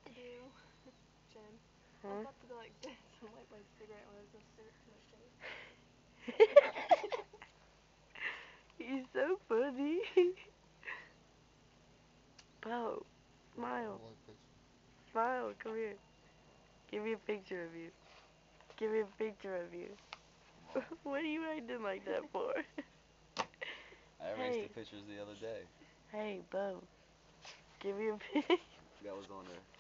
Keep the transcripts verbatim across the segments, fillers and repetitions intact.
about to do, Jen. I was Huh? about to go like this and light my cigarette when I was gonna serve it to my face. He's so funny. Bo, I smile. want a picture. Smile, come here. Give me a picture of you. Give me a picture of you. What are you acting like that for? I erased Hey, the pictures the other day. hey, Bo. Give me a picture. That was on there.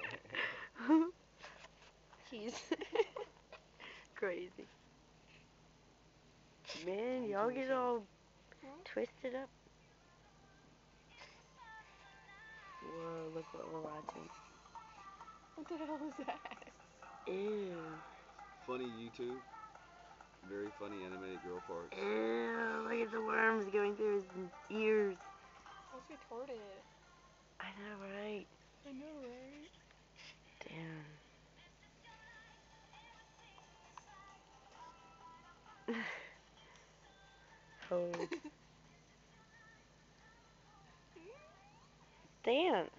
He's crazy. Man, y'all get all Hmm? twisted up. Whoa, look what we're watching. What the hell is that? Ew. Funny YouTube. Very funny animated girl parts. Ew, look at the worms going through his ears. That's retarded. I know, right? I know, right? Damn. Hold. Dance.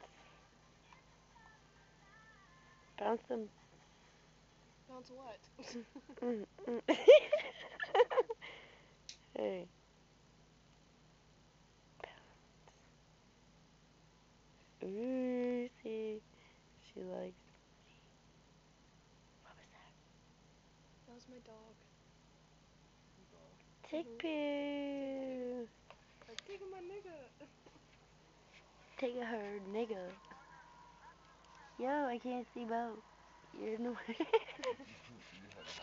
Bounce them. Bounce what? Mm, mm. Hey. Ooh, see. She likes. What was that? That was my dog. Tick Mhm. poo. Like, take my nigga. Take a herd, nigga. Yo, I can't see Bo. You're in the way. You had a